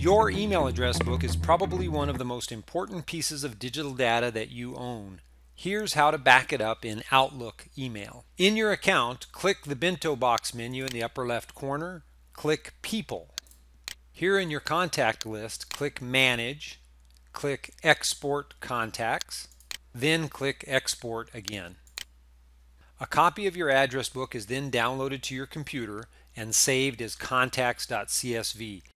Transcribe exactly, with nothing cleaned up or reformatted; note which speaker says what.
Speaker 1: Your email address book is probably one of the most important pieces of digital data that you own. Here's how to back it up in Outlook email. In your account, click the bento box menu in the upper left corner, click People. Here in your contact list, click Manage, click Export Contacts, then click Export again. A copy of your address book is then downloaded to your computer and saved as contacts dot C S V.